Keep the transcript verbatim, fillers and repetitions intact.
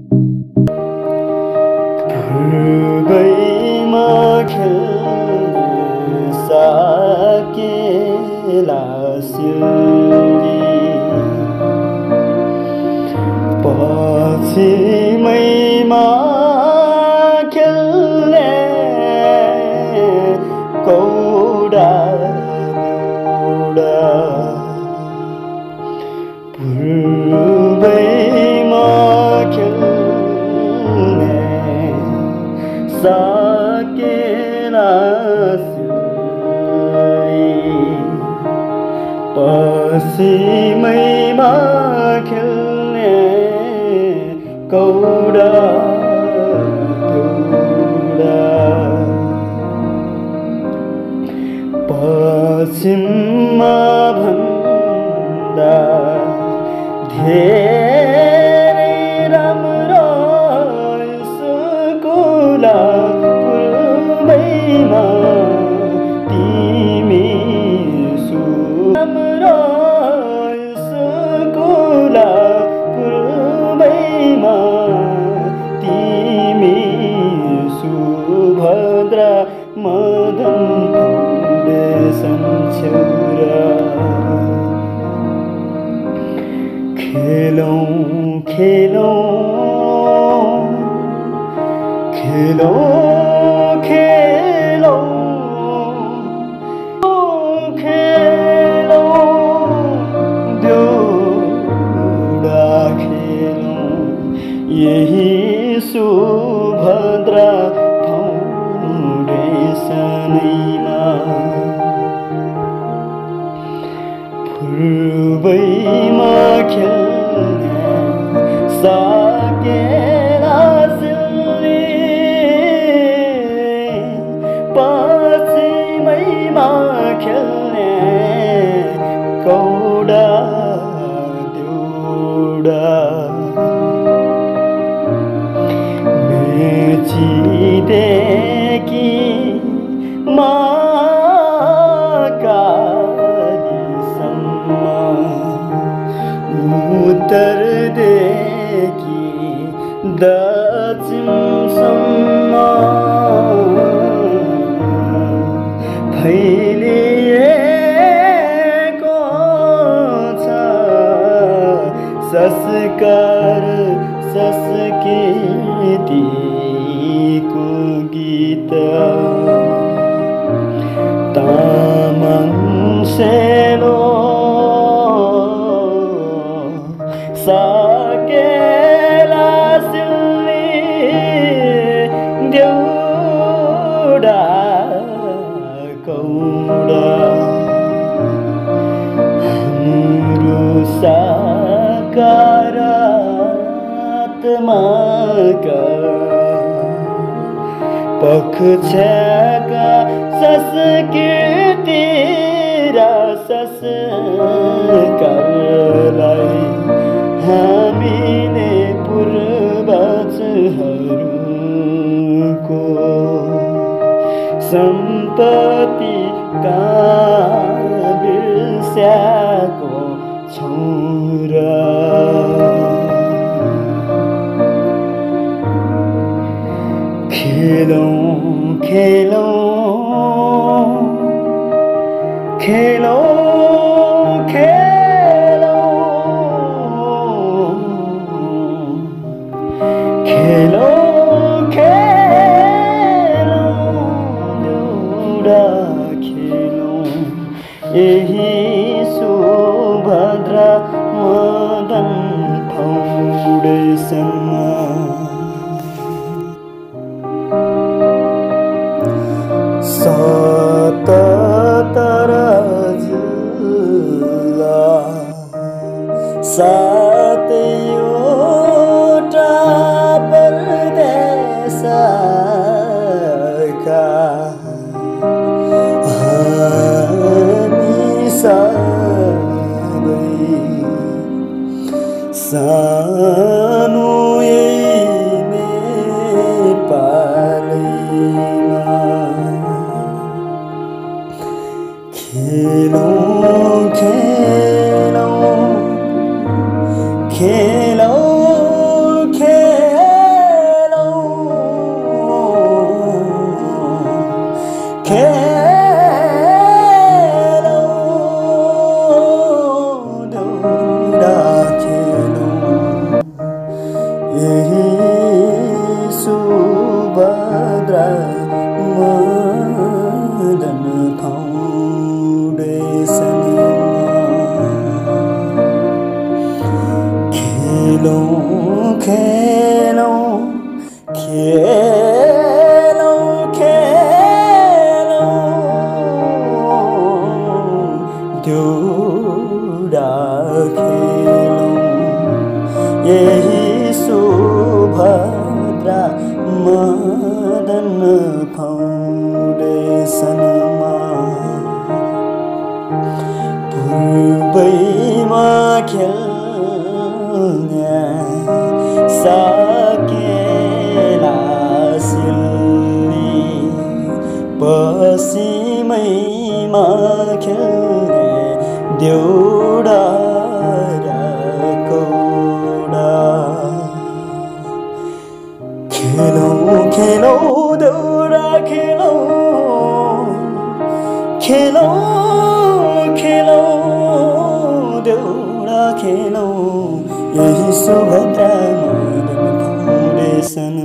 पूर्वैमा खेल्न सकेला सिल्ली पश्चिमैमा खेल्ने कौडा दौडा पूर्वैमा खेल्ने सकेला सिल्ली पश्चिमैमा खेल्ने कौडा दौडा पश्चिममा भन्दा धेरै राम्रो स्कुल पूर्वैमा तिमी सु राम्रो स्कुल पूर्वैमा तिमी सुभद्रा मदन फाउन्डेसन छेउरा खेलौं खेलौं खेलौं खेलौं खेलौं देउडा खेलौं यही सुभद्रा फाउन्डेसनैमा पूर्वैमा खेल्ने सकेला सिल्ली पश्चिमैमा खेल्ने कौडा दौडा मेचीदेखि महाकालीसम्म उत्तरदेखि दक्षिणसम्म फैलिएको छ संस्कार संस्कृतिको गीत तामाङ सेलो सकेला सिल्ली देउडा कौडा हाम्रो सकारात्मक पक्षका संस्कृति र संस्कारलाई हामीले पूर्वजहरूको सम्पत्ति कहाँ बिर्स्याएको छौँ र खेलौं खेलौं खेलौं खेलौं खेलौं खेलौं देउडा खेलौं यही सुभद्रा मदन फाउन्डेसनमा सतहत्तर जिल्ला सातैवटा प्रदेशका हामी सबै सानो यही सुभद्रा मदन फाउन्डेसनमा खेलौँ खेलौँ खेलौँ खेलौँ देउडा खेलौँ यही सुभद्रा मदन फाउन्डेसनमा पूर्वैमा खेल्ने साकेला सिल्ली पश्चिमैमा खेल्ने देउडा र कौडा खेलौँ खेलौँ देउडा खेलौँ खेलौँ खेलौँ देउडा खेलौँ यही सुभद्रा मदन फाउन्डेसन